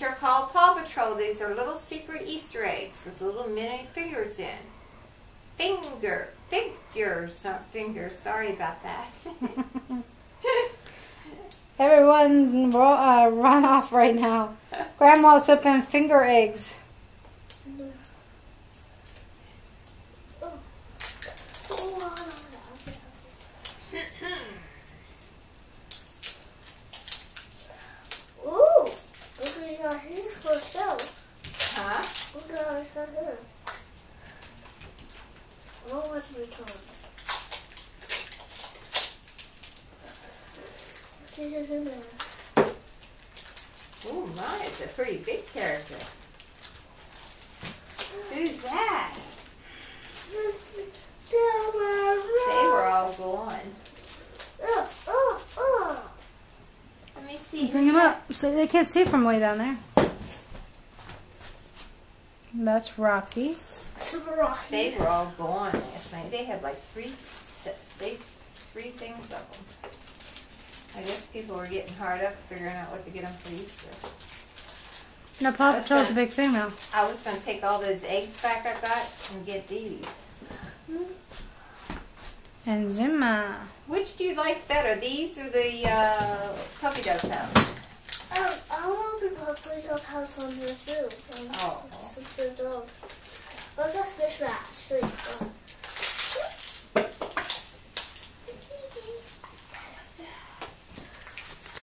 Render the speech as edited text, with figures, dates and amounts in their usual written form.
are called Paw Patrol. These are little secret Easter eggs with little mini figures in. Figures, not fingers. Sorry about that. Everyone run off right now. Grandma's opening finger eggs. Ooh, look what you got here for shells. Huh? Look at what I got here. I don't want to return. Let's see who's in there. Oh my, it's a pretty big character. Who's that? They were all gone. Let me see. Bring them up so they can't see from way down there. That's Rocky. They were all gone last night. They had like three things of them. I guess people were getting hard up figuring out what to get them for Easter. No, Paw Patrol's a big thing though. I was going to take all those eggs back I got and get these. And Zima. Which do you like better, these or the puppy dog house? I want the puppy dog house on here too. Oh. Some dogs. What's that fish rat?